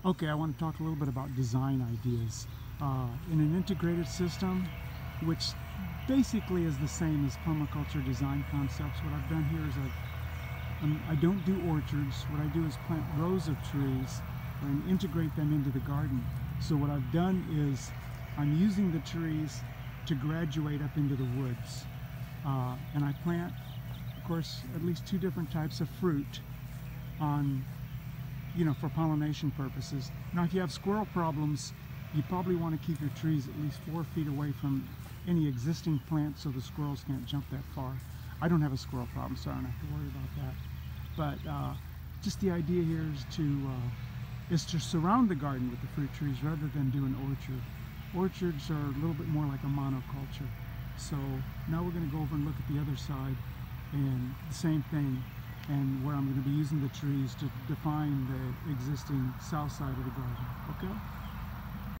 Okay, I want to talk a little bit about design ideas. In an integrated system, which basically is the same as permaculture design concepts, what I've done here is I don't do orchards. What I do is plant rows of trees and integrate them into the garden. So what I've done is I'm using the trees to graduate up into the woods. And I plant, of course, at least 2 different types of fruit on for pollination purposes. Now, if you have squirrel problems, you probably want to keep your trees at least 4 feet away from any existing plants so the squirrels can't jump that far. I don't have a squirrel problem, so I don't have to worry about that. But just the idea here is to surround the garden with the fruit trees rather than do an orchard. Orchards are a little bit more like a monoculture. So now we're going to go over and look at the other side, and the same thing, and where I'm going to be using the trees to define the existing south side of the garden. Okay?